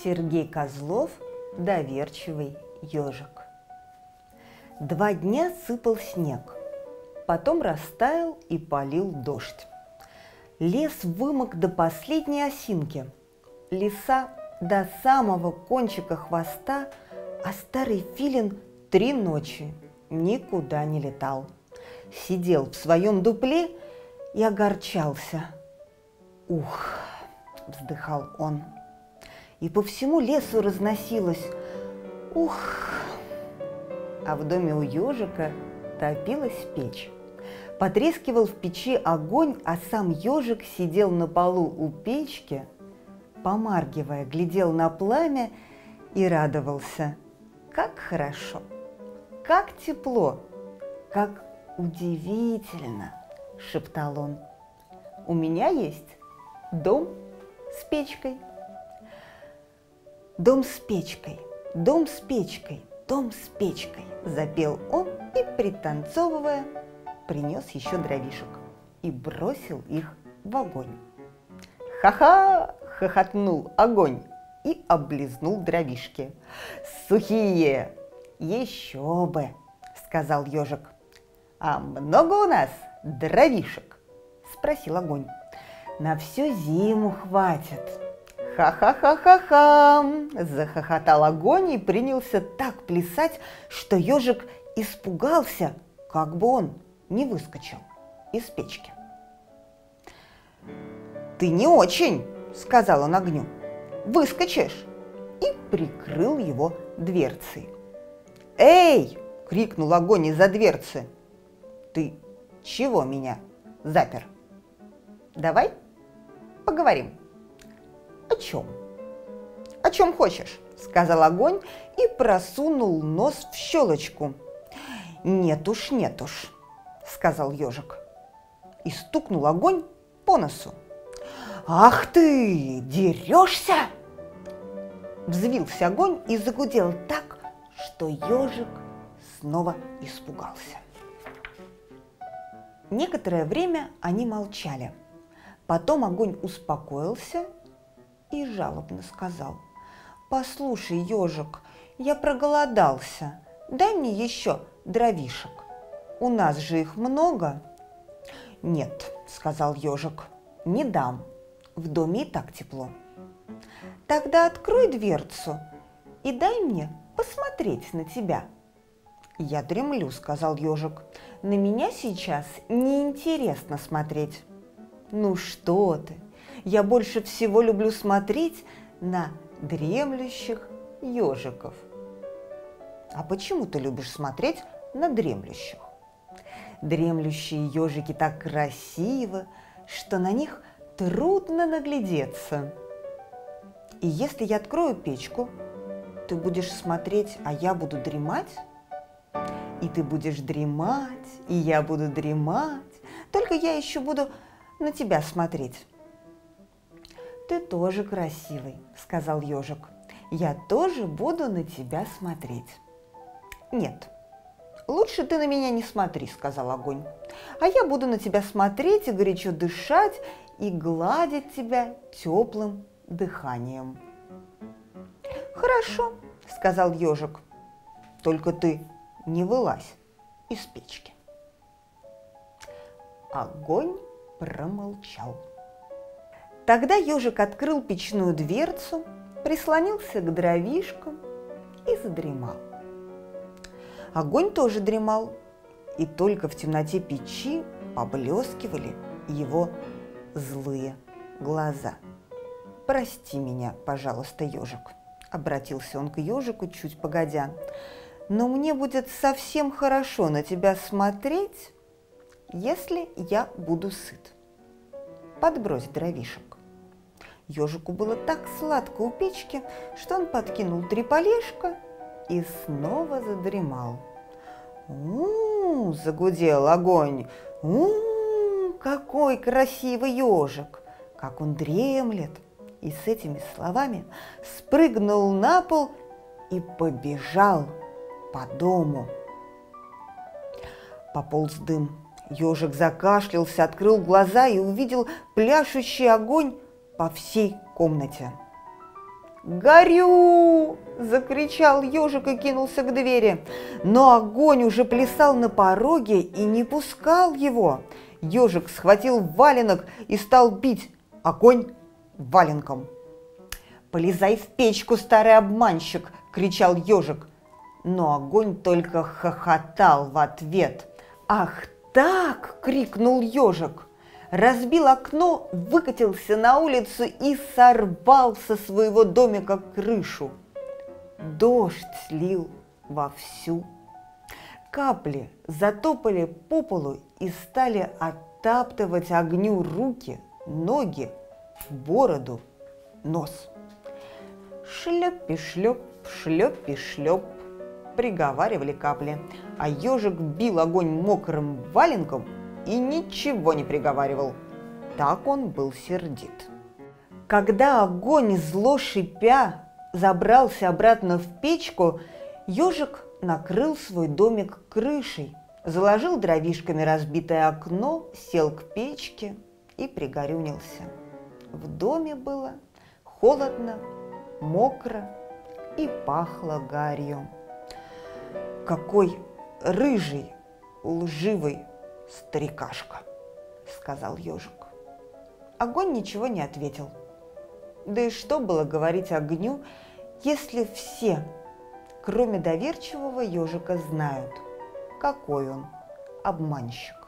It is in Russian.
Сергей Козлов, доверчивый ежик. 2 дня сыпал снег, потом растаял и полил дождь. Лес вымок до последней осинки, лиса до самого кончика хвоста, а старый филин 3 ночи никуда не летал. Сидел в своем дупле и огорчался. «Ух!» – вздыхал он. И по всему лесу разносилось «Ух!». А в доме у ежика топилась печь. Потрескивал в печи огонь, а сам ежик сидел на полу у печки, помаргивая, глядел на пламя и радовался. Как хорошо, как тепло, как удивительно, шептал он. У меня есть дом с печкой. Дом с печкой, дом с печкой, дом с печкой, запел он и, пританцовывая, принес еще дровишек и бросил их в огонь. «Ха-ха!» – хохотнул огонь и облизнул дровишки. «Сухие!» «Еще бы!» – сказал ежик. «А много у нас дровишек?» – спросил огонь. «На всю зиму хватит». «Ха-ха-ха-ха-ха!» – захохотал огонь и принялся так плясать, что ежик испугался, как бы он не выскочил из печки. «Ты не очень!» – сказал он огню. «Выскочишь!» и прикрыл его дверцей. «Эй!» – крикнул огонь из-за дверцы. «Ты чего меня запер? Давай поговорим». «О чем?» «О чем хочешь?» – сказал огонь и просунул нос в щелочку. «Нет уж, – сказал ежик и стукнул огонь по носу. «Ах ты, дерешься!» Взвился огонь и загудел так, что ежик снова испугался. Некоторое время они молчали. Потом огонь успокоился и жалобно сказал: «Послушай, ежик, я проголодался, дай мне еще дровишек. У нас же их много». «Нет, – сказал ежик, – не дам, в доме и так тепло». «Тогда открой дверцу и дай мне посмотреть на тебя». «Я дремлю, – сказал ежик, – на меня сейчас неинтересно смотреть». «Ну что ты, я больше всего люблю смотреть на дремлющих ежиков». «А почему ты любишь смотреть на дремлющих?» «Дремлющие ежики так красивы, что на них трудно наглядеться. И если я открою печку, ты будешь смотреть, а я буду дремать. И ты будешь дремать, и я буду дремать, только я еще буду на тебя смотреть». «Ты тоже красивый, – сказал ежик, – я тоже буду на тебя смотреть». «Нет, лучше ты на меня не смотри, – сказал огонь, – а я буду на тебя смотреть и горячо дышать, и гладить тебя теплым дыханием». «Хорошо, – сказал ежик, – только ты не вылазь из печки». Огонь промолчал. Тогда ежик открыл печную дверцу, прислонился к дровишкам и задремал. Огонь тоже дремал, и только в темноте печи поблескивали его злые глаза. «Прости меня, пожалуйста, ежик», – обратился он к ежику чуть погодя, – «но мне будет совсем хорошо на тебя смотреть, если я буду сыт. Подбрось дровишек». Ежику было так сладко у печки, что он подкинул 3 полежка и снова задремал. «У-у-у!» – загудел огонь. «У-у-у! Какой красивый ежик! Как он дремлет!» И с этими словами спрыгнул на пол и побежал по дому. Пополз дым. Ежик закашлялся, открыл глаза и увидел пляшущий огонь по всей комнате. «Горю!» – закричал ежик и кинулся к двери. Но огонь уже плясал на пороге и не пускал его. Ежик схватил валенок и стал бить огонь валенком. «Полезай в печку, старый обманщик!» – кричал ежик. Но огонь только хохотал в ответ. «Ах так!» – крикнул ежик. Разбил окно, выкатился на улицу и сорвал со своего домика крышу. Дождь лил вовсю. Капли затопали по полу и стали оттаптывать огню руки, ноги, бороду, нос. Шлеп-и-шлеп, шлеп-и-шлеп, приговаривали капли, а ежик бил огонь мокрым валенком и ничего не приговаривал. Так он был сердит. Когда огонь, зло шипя, забрался обратно в печку, ежик накрыл свой домик крышей, заложил дровишками разбитое окно, сел к печке и пригорюнился. В доме было холодно, мокро и пахло гарью. «Какой рыжий, лживый старикашка!» – сказал ежик. Огонь ничего не ответил. Да и что было говорить огню, если все, кроме доверчивого ежика, знают, какой он обманщик.